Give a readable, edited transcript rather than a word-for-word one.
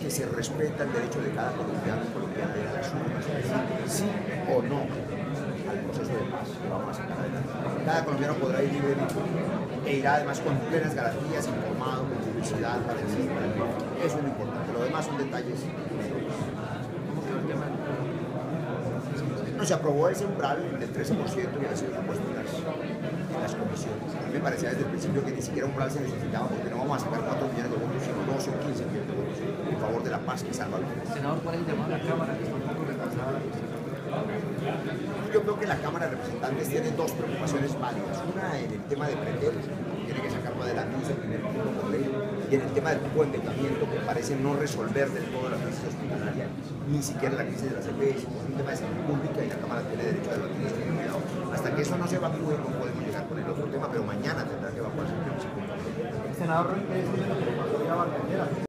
que se respeta el derecho de cada colombiano y colombiana de las urnas, es decir, sí o no al proceso de paz que vamos a sacar adelante. Cada colombiano podrá ir libremente e irá además con plenas garantías, informado, con publicidad, para decir, eso es lo importante. Lo demás son detalles. No, se aprobó ese umbral del 13% que ha sido propuesto en las comisiones. A mí me parecía desde el principio que ni siquiera un umbral se necesitaba porque no vamos a sacar 4 millones de votos, sino 12 o 15 millones de votos en favor de la paz que salva vidas. Senador, ¿cuál es el llamado a la Cámara que está un poco retrasada? Yo creo que la Cámara de Representantes tiene dos preocupaciones válidas. Una en el tema de prender, tiene que sacarlo adelante un primer punto por ley, y en el tema del tipo de endeudamiento que parece no resolver del todo la crisis hospitalaria, ni siquiera la crisis de las EPS, es un tema de salud pública y la Cámara tiene derecho a debatir esto con cuidado. Hasta que eso no se evacúe no podemos llegar con el otro tema, pero mañana tendrá que evacuarse el primer punto. Senador, ¿qué es la convocatoria bancaria?